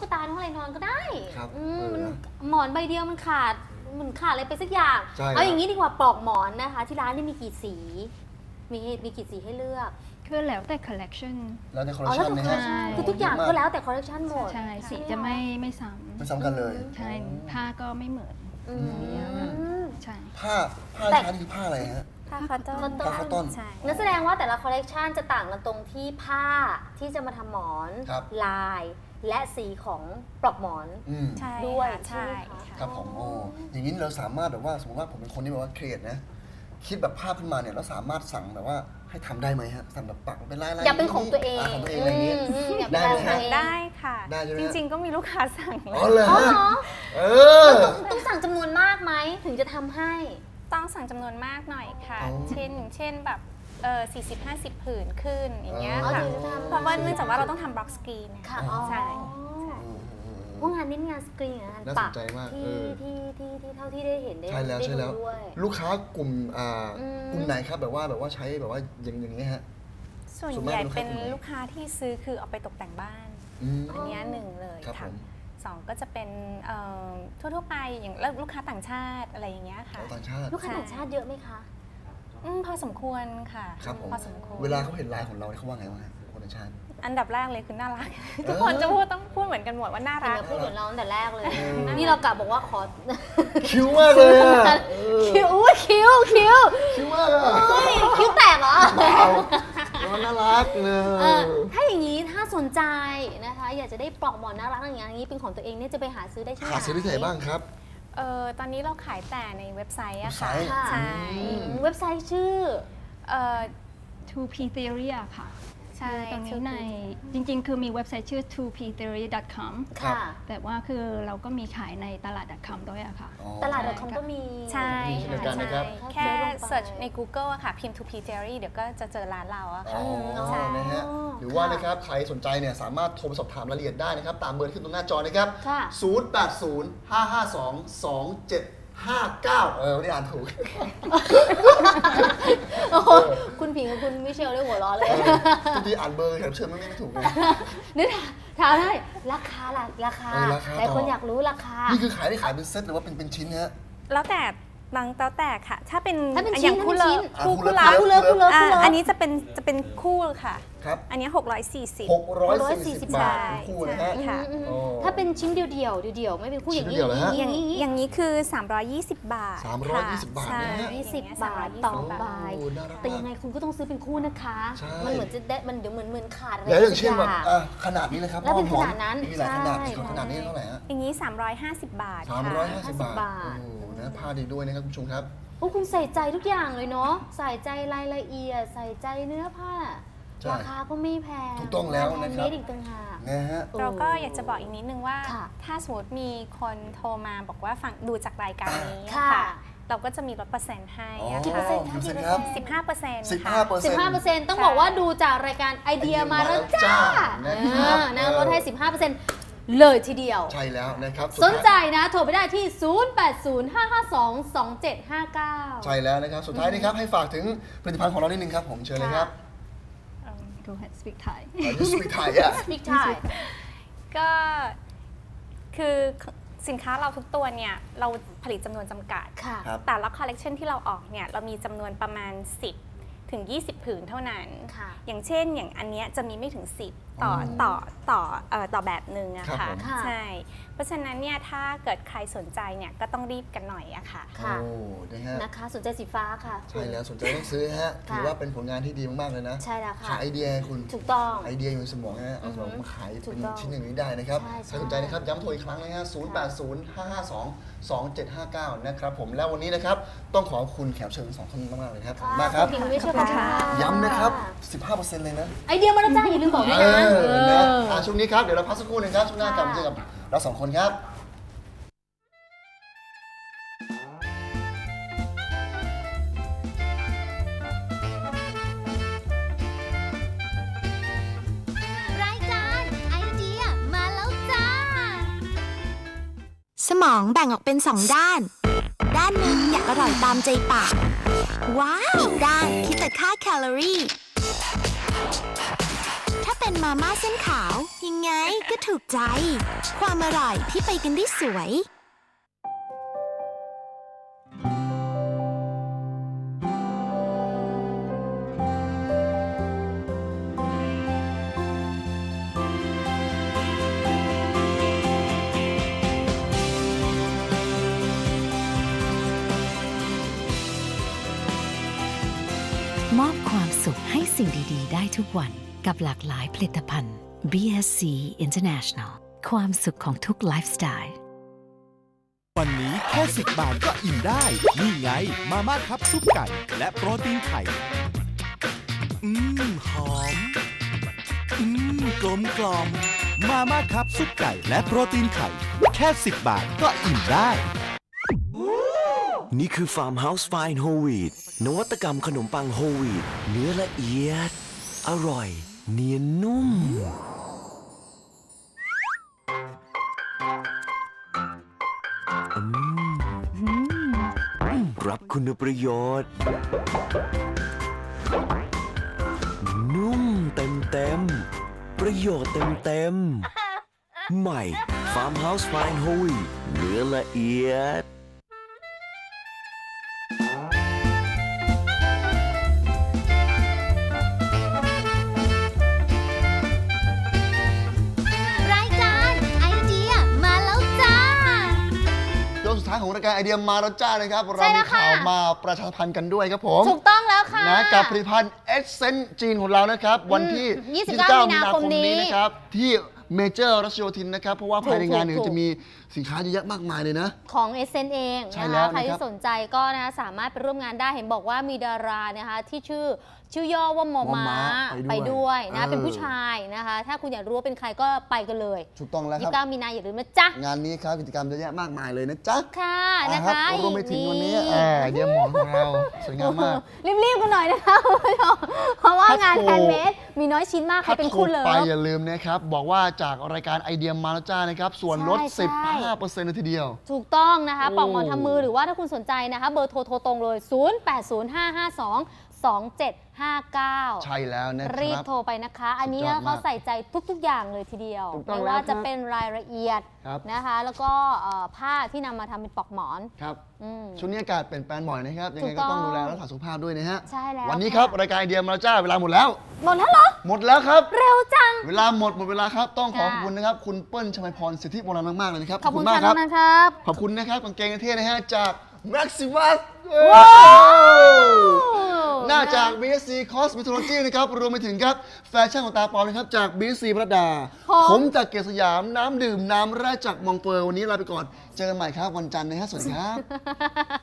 ตาทั้งอะไรนอนก็ได้ครับหมอนใบเดียวมันขาดอะไรไปสักอย่างเอาอย่างนี้ดีกว่าปลอกหมอนนะคะที่ร้านนี่มีกี่สีมีกี่สีให้เลือกคือแล้วแต่คอลเลกชันแล้วแต่คอลเลกชันนะฮะคือทุกอย่างก็แล้วแต่คอลเลกชันหมดใช่สีจะไม่ซ้ำกันเลยใช่ผ้าก็ไม่เหมือนใช่ผ้านี่คือผ้าอะไรฮะผ้าคอตตอนนั่นแสดงว่าแต่ละคอลเลกชันจะต่างกันตรงที่ผ้าที่จะมาทำหมอนลายและสีของปลอกหมอนด้วยใช่ครับผมโอ้อย่างนี้เราสามารถแบบว่าสมมติว่าผมเป็นคนที่แบบว่าเครียดนะคิดแบบภาพขึ้นมาเนี่ยเราสามารถสั่งแบบว่าให้ทำได้ไหมฮะสั่งแบบปักเป็นลายอยากเป็นของตัวเองอะไรอย่างนี้ได้ไหมฮะได้ค่ะจริงๆก็มีลูกค้าสั่งอ๋อเลยต้องสั่งจำนวนมากไหมถึงจะทำให้ต้องสั่งจำนวนมากหน่อยค่ะเช่นแบบ40-50 ผืนขึ้นอย่างเงี้ยค่ะเพราะว่าเนื่องจากว่าเราต้องทำบล็อกสกรีนค่ะใช่พวกงานนี้งานสกรีนงานปักที่เท่าที่ได้เห็นได้ใช่แล้วลูกค้ากลุ่มไหนครับแบบว่าใช้แบบว่าอย่างนี้ฮะส่วนใหญ่เป็นลูกค้าที่ซื้อคือเอาไปตกแต่งบ้านอันนี้หนึ่งเลยค่ะ2ก็จะเป็นทั่วไปอย่างลูกค้าต่างชาติอะไรอย่างเงี้ยค่ะลูกค้าต่างชาติเยอะไหมคะพอสมควรค่ะพอสมควรเวลาเขาเห็นลายของเราเขาว่าไงวะคนต่างชาติอันดับแรกเลยคือน่ารักทุกคนจะต้องพูดเหมือนกันหมดว่าน่ารักพูดเหมือนเราตั้งแต่แรกเลยนี่เรากะบอกว่าขอคิ้วมากเลยคิ้วคิ้วมากเลยคิ้วแตกเหรอน่ารักเลยถ้าอย่างนี้ถ้าสนใจนะคะอยากจะได้ปลอกหมอนน่ารักอย่างนี้เป็นของตัวเองเนี่ยจะไปหาซื้อได้ที่ไหนหาซื้อที่ไหนบ้างครับตอนนี้เราขายแต่ในเว็บไซต์อะค่ะใช่เว็บไซต์ชื่อ 2P Theory ค่ะใช่ตรงนี้ในจริงๆคือมีเว็บไซต์ชื่อ 2ptheory.com ค่ะแต่ว่าคือเราก็มีขายในตลาด .com ด้วยอะค่ะตลาด .com ก็มีใช่แค่ search ใน Google อะค่ะพิมพ์ 2p theory เดี๋ยวก็จะเจอร้านเราอะค่ะใช่นะฮะหรือว่านะครับใครสนใจเนี่ยสามารถโทรไปสอบถามรายละเอียดได้นะครับตามเบอร์ขึ้นตรงหน้าจอนะครับ0805522759วันนี้อ่านถูกคุณผิงกับคุณมิเชลได้หัวเราะเลยทุกทีอ่านเบอร์แถมเชิญไม่ถูกเลยนึกถามได้ราคาหลายคนอยากรู้ราคานี่คือขายเป็นเซตหรือว่าเป็นชิ้นฮะแล้วแต่ค่ะถ้าเป็นชิ้นคู่เลิฟอันนี้จะเป็นคู่ค่ะอันนี้ 640 บาทคู่นะฮะถ้าเป็นชิ้นเดียวไม่เป็นคู่อย่างนี้คือ320 บาท 320 บาท 20 บาทต่อใบแต่ยังไงคุณก็ต้องซื้อเป็นคู่นะคะมันเหมือนจะได้มันเดี๋ยวเหมือนขาดอะไรอย่างเช่นแบบขนาดนี้เลยครับแล้วเป็นขนาดนั้นมีหลายขนาดขนาดนี้เท่าไหร่ฮะอย่างนี้350 บาท 350 บาทนะผ้าดีด้วยนะครับคุณผู้ชมครับคุณใส่ใจทุกอย่างเลยเนาะใส่ใจรายละเอียดใส่ใจเนื้อผ้าราคาก็ไม่แพงถูกต้องแล้วนะครับอีกต่างหากนะฮะเราก็อยากจะบอกอีกนิดนึงว่าถ้าสมมติมีคนโทรมาบอกว่าฟังดูจากรายการนี้ค่ะเราก็จะมีลดเปอร์เซ็นต์ให้กี่เปอร์เซ็นต์ครับ 15%ต้องบอกว่าดูจากรายการไอเดียมาแล้วจ้านะลดให้ 15%เลยทีเดียวใช่แล้วนะครับสนใจนะโทรไปได้ที่0805522759 ใช่แล้วนะครับสุดท้ายนี้ครับให้ฝากถึงผลิตภัณฑ์ของเรานิดนึงครับผมเชิญเลยครับ Go ahead speak Thai speak Thai อ่ะ speak Thai ก็คือสินค้าเราทุกตัวเนี่ยเราผลิตจำนวนจำกัดแต่ละคอลเลกชันที่เราออกเนี่ยเรามีจำนวนประมาณ10 ถึง 20 ผืนเท่านั้นอย่างเช่นอย่างอันนี้จะมีไม่ถึง10ต่อแบบหนึ่งอะค่ะใช่เพราะฉะนั้นเนี่ยถ้าเกิดใครสนใจเนี่ยก็ต้องรีบกันหน่อยอะค่ะนะคะสนใจสีฟ้าค่ะใช่แล้วสนใจต้องซื้อฮะถือว่าเป็นผลงานที่ดีมากๆเลยนะใช่แล้วค่ะขายไอเดียคุณถูกต้องไอเดียอยู่ในสมองฮะเอาสมองมาขายเป็นชิ้นอย่างนี้ได้นะครับถ้าสนใจนะครับย้ำโทรอีกครั้งนะฮะ0805522759นะครับผมแล้ววันนี้นะครับต้องขอบคุณแขกเชิญ2 ท่านมากๆเลยครับมากครับย้ำนะครับ 15% เลยนะไอเดียมาแล้วจ้าอย่าลืมบอกด้วยนะช่วงนี้ครับเดี๋ยวเราพักสักครู่นึงครับช่วงหน้ากลับมาเจอกับเรา2 คนครับสมองแบ่งออกเป็น2 ด้านด้านหนึ่งอยากอร่อยตามใจปากว้าวอีกด้านคิดแต่ค่าแคลอรี่ถ้าเป็นเป็นมาม่าเส้นขาวยังไงก็ถูกใจ ความอร่อยที่ไปกันได้สวยมอบความสุขให้สิ่งดีๆได้ทุกวันกับหลากหลายผลิตภัณฑ์ BSC International ความสุขของทุกไลฟ์สไตล์วันนี้แค่10 บาทก็อิ่มได้นี่ไงมาม่าคัพซุปไก่และโปรตีนไข่หอมกลมกล่อมมาม่าคัพซุปไก่และโปรตีนไข่แค่10 บาทก็อิ่มได้นี่คือ Farmhouse Fine Whole Wheat นวัตกรรมขนมปังโฮลวีตเนื้อละเอียดอร่อยเนียนนุ่มรับคุณประโยชน์นุ่มเต็มประโยชน์เต็มใหม่ Farmhouse Fine Whole Wheat เนื้อละเอียดสุดท้ายของรายการไอเดียมาแล้วจ้านะครับเรามีข่าวมาประชาสัมพันธ์กันด้วยครับผมถูกต้องแล้วค่ะนะกับผลิตภัณฑ์เอสเซนต์จีนของเรานะครับวันที่29 มีนาคมนี้นะครับที่เมเจอร์รัชโยธินนะครับเพราะว่าภายในงานเนี่ยจะมีสินค้าเยอะแยะมากมายเลยนะของเอสเซนต์เองนะคะใครที่สนใจก็นะสามารถไปร่วมงานได้เห็นบอกว่ามีดารานะคะที่ชื่อย่อว่ามอม้าไปด้วยนะเป็นผู้ชายนะคะถ้าคุณอยากรู้ว่าเป็นใครก็ไปกันเลยถูกต้องแล้วครับ 29 มีนาอย่าลืมนะจ๊ะงานนี้ครับกิจกรรมเยอะแยะมากมายเลยนะจ๊ะค่ะนะคะรวมไปถึงวันนี้ไอเดียหมอนของเราสวยงามมากรีบๆกันหน่อยนะคะเพราะว่างานแฮนด์เมดมีน้อยชิ้นมากใครเป็นคู่เลยไปอย่าลืมนะครับบอกว่าจากรายการไอเดียมาแล้วจ้านะครับส่วนลด 15% เลยทีเดียวถูกต้องนะคะปอกหมอนทำมือหรือว่าถ้าคุณสนใจนะคะเบอร์โทรตรงเลย0805522759 ใช่แล้วนะครับรีบโทรไปนะคะอันนี้เขาใส่ใจทุกๆอย่างเลยทีเดียวไม่ว่าจะเป็นรายละเอียดนะคะแล้วก็ผ้าที่นำมาทำเป็นปอกหมอนครับช่วงนี้อากาศเปลี่ยนแปลงบ่อยนะครับยังไงก็ต้องดูแลรักษาสุขภาพด้วยนะฮะใช่แล้ววันนี้ครับรายการไอเดียมาแล้วจ้าเวลาหมดแล้วเหรอหมดแล้วครับเร็วจังเวลาหมดเวลาครับต้องขอบคุณนะครับคุณเปิ้ลชมัยพรสิทธิโบราณมากๆเลยนะครับขอบคุณมากครับขอบคุณนะครับกางเกงเท่นะฮะจากMaximus หน้าจาก BSC Cosmetology นะครับรวมไปถึงครับแฟชั่นของตาปอนะครับจาก BSC พระดาผมจากเกศสยามน้ำดื่มน้ำแร่จากมองเปอร์วันนี้ลาไปก่อนเจอกันใหม่ครับวันจันทร์นะฮะสวัสดีครับ